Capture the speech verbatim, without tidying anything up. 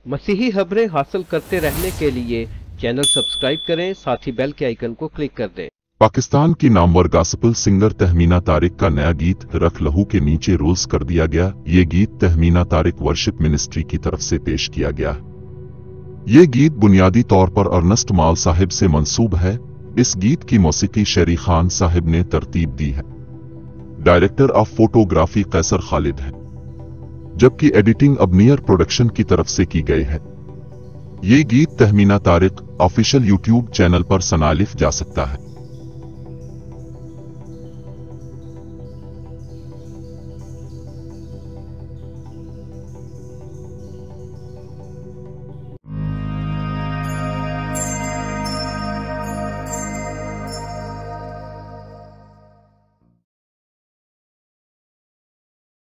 मसीही खबरें हासिल करते रहने के लिए चैनल सब्सक्राइब करें, साथ ही बेल के आइकन को क्लिक कर दें। पाकिस्तान की नामवर गॉस्पेल सिंगर तहमीना तारिक का नया गीत रख लहू के नीचे रोज कर दिया गया। ये गीत तहमीना तारिक वर्शिप मिनिस्ट्री की तरफ से पेश किया गया। ये गीत बुनियादी तौर पर अर्नस्ट माल साहिब से मंसूब है। इस गीत की मौसीकी शेरी खान साहिब ने तरतीब दी है। Director of photography Kaiser Khalid है, जबकि एडिटिंग अबनियर प्रोडक्शन की तरफ से की गई है। ये गीत Tahmina Tariq official YouTube channel पर सुना लिया जा सकता है।